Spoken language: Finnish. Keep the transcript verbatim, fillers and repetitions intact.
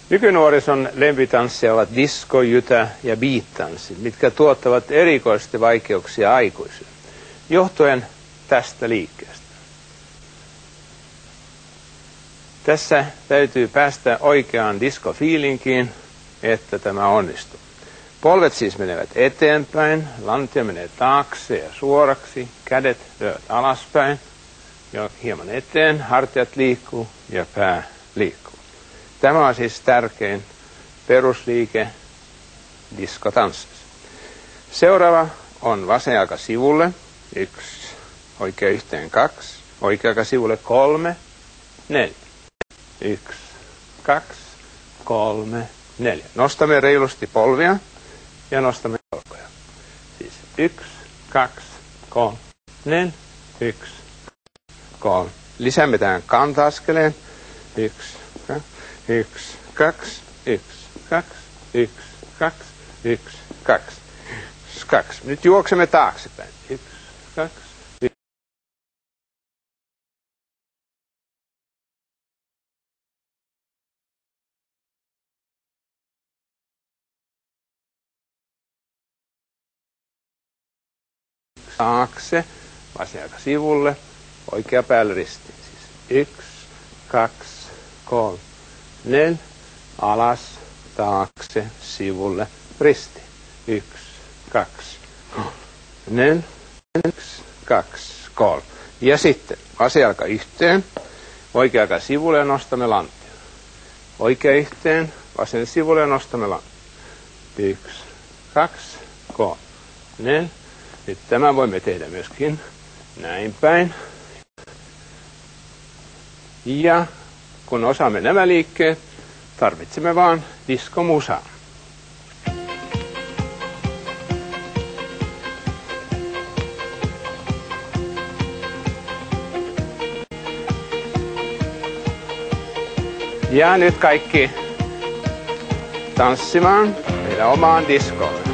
Nykynuorison lempitanssia ovat disko, jytä ja beat-tanssi, mitkä tuottavat erikoisesti vaikeuksia aikuisille, johtuen tästä liikkeestä. Tässä täytyy päästä oikeaan diskofiilinkiin, että tämä onnistuu. Polvet siis menevät eteenpäin, lantio menee taakse ja suoraksi, kädet lyövät alaspäin ja hieman eteen, hartiat liikkuu ja pää liikkuu. Tämä on siis tärkein perusliike diskotanssissa. Seuraava on vasen jalka sivulle, yksi, oikea yhteen kaksi, oikea jalka sivulle kolme, neljä. Yksi, kaksi, kolme, neljä. Nostamme reilusti polvia ja nostamme jalkoja. Siis yksi, kaksi, kolme, neljä, yksi, kolme. Lisäämme tähän kanta-askeleen. Yksi, kaksi, yksi, kaksi, yksi, kaksi, yksi, kaksi, yksi, kaksi, yksi, kaksi. Nyt juoksemme taaksepäin. Yksi, kaksi, yksi. Taakse, vasen jalka sivulle, oikea päälle ristiin. Siis yksi, kaksi, kolme, neljä, alas, taakse, sivulle, ristiin. Yksi, kaksi, kolme, neljä, yksi, kaksi, kolme. Ja sitten vasen jalka yhteen, oikea jalka sivulle ja nostamme lantio. Oikea yhteen, vasen sivulle ja nostamme lantio. Yksi, kaksi, kolme, neljä. Nyt tämä voimme tehdä myöskin näin päin. Ja kun osaamme nämä liikkeet, tarvitsemme vaan diskomusaa. Ja nyt kaikki tanssimaan meidän omaan diskoon.